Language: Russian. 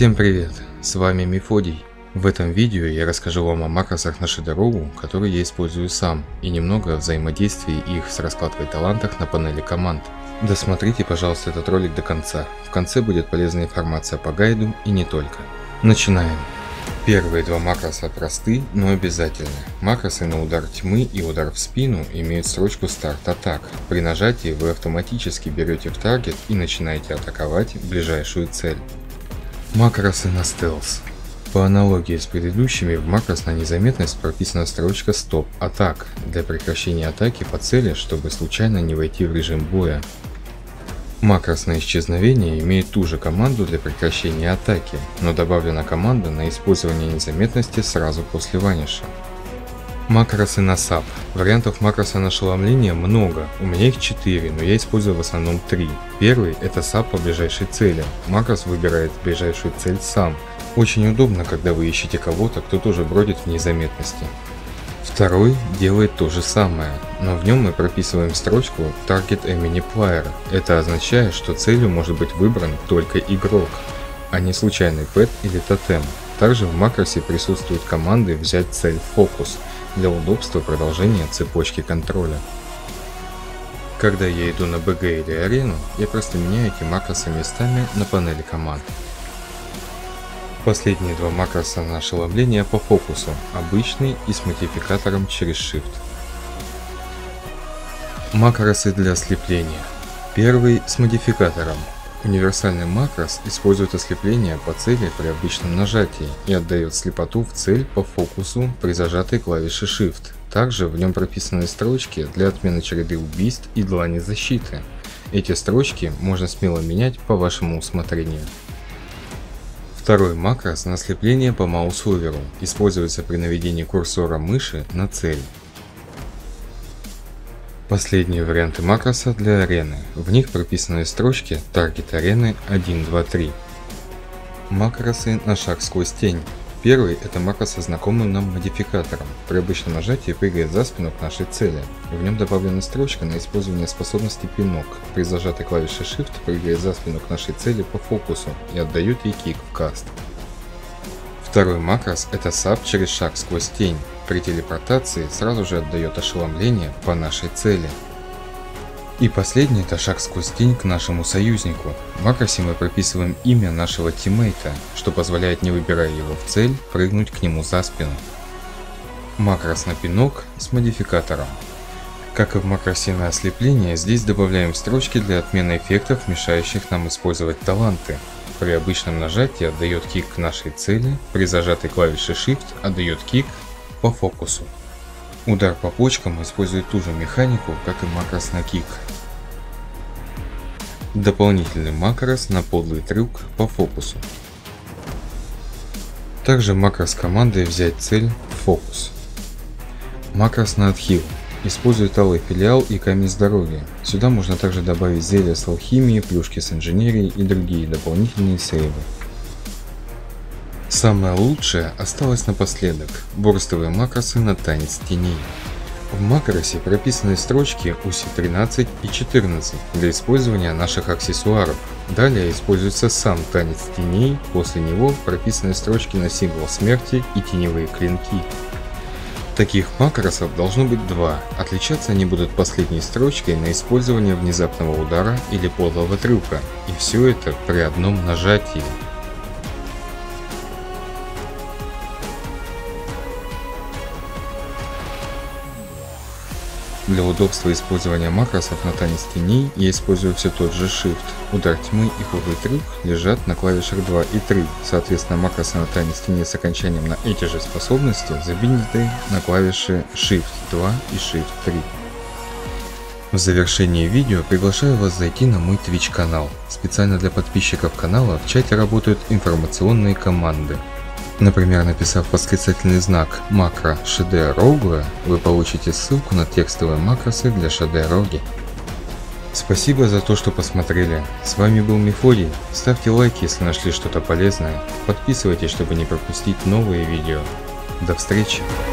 Всем привет, с вами Мефодий. В этом видео я расскажу вам о макросах на Shader.ro, которые я использую сам, и немного о взаимодействии их с раскладкой талантов на панели команд. Досмотрите, пожалуйста, этот ролик до конца. В конце будет полезная информация по гайду и не только. Начинаем. Первые два макроса просты, но обязательны. Макросы на удар тьмы и удар в спину имеют строчку Start Attack. При нажатии вы автоматически берете в таргет и начинаете атаковать ближайшую цель. Макросы на стелс. По аналогии с предыдущими, в макрос на незаметность прописана строчка Stop Attack для прекращения атаки по цели, чтобы случайно не войти в режим боя. Макрос на исчезновение имеет ту же команду для прекращения атаки, но добавлена команда на использование незаметности сразу после ваниша. Макросы на сап. Вариантов макроса на ошеломление много, у меня их 4, но я использую в основном 3. Первый — это сап по ближайшей цели. Макрос выбирает ближайшую цель сам. Очень удобно, когда вы ищете кого-то, кто тоже бродит в незаметности. Второй делает то же самое, но в нем мы прописываем строчку Target Enemy Player. Это означает, что целью может быть выбран только игрок, а не случайный пэт или тотем. Также в макросе присутствуют команды взять цель в фокус для удобства продолжения цепочки контроля. Когда я иду на БГ или арену, я просто меняю эти макросы местами на панели команд. Последние два макроса на ошеломление по фокусу, обычный и с модификатором через Shift. Макросы для ослепления. Первый с модификатором. Универсальный макрос использует ослепление по цели при обычном нажатии и отдает слепоту в цель по фокусу при зажатой клавише Shift. Также в нем прописаны строчки для отмены череды убийств и длани защиты. Эти строчки можно смело менять по вашему усмотрению. Второй макрос на ослепление по маус-оверу используется при наведении курсора мыши на цель. Последние варианты макроса для арены. В них прописаны строчки Target арены 1, 2, 3. Макросы на шаг сквозь тень. Первый — это макрос со знакомым нам модификатором. При обычном нажатии прыгает за спину к нашей цели. В нем добавлена строчка на использование способности пинок. При зажатой клавише Shift прыгает за спину к нашей цели по фокусу и отдает ей кик в каст. Второй макрос — это сап через шаг сквозь тень. При телепортации сразу же отдает ошеломление по нашей цели. И последний — это шаг сквозь тень к нашему союзнику. В макросе мы прописываем имя нашего тиммейта, что позволяет, не выбирая его в цель, прыгнуть к нему за спину. Макрос на пинок с модификатором. Как и в макросе на ослепление, здесь добавляем строчки для отмены эффектов, мешающих нам использовать таланты. При обычном нажатии отдает кик к нашей цели, при зажатой клавише Shift отдает кик по фокусу. Удар по почкам использует ту же механику, как и макрос на кик. Дополнительный макрос на подлый трюк по фокусу. Также макрос команды взять цель в фокус. Макрос на отхил. Использует алый филиал и камень здоровья. Сюда можно также добавить зелья с алхимией, плюшки с инженерией и другие дополнительные сейвы. Самое лучшее осталось напоследок – бурстовые макросы на танец теней. В макросе прописаны строчки UC13 и 14 для использования наших аксессуаров. Далее используется сам танец теней, после него прописаны строчки на символ смерти и теневые клинки. Таких макросов должно быть два, отличаться они будут последней строчкой на использование внезапного удара или подлого трюка, и все это при одном нажатии. Для удобства использования макросов на танец теней я использую все тот же Shift. Удар тьмы и подлый трюк лежат на клавишах 2 и 3. Соответственно, макросы на танец теней с окончанием на эти же способности забиты на клавиши Shift 2 и Shift 3. В завершении видео приглашаю вас зайти на мой Twitch канал. Специально для подписчиков канала в чате работают информационные команды. Например, написав восклицательный знак макро Shader.ro, вы получите ссылку на текстовые макросы для Shader.ro. Спасибо за то, что посмотрели. С вами был Мефодий. Ставьте лайки, если нашли что-то полезное. Подписывайтесь, чтобы не пропустить новые видео. До встречи!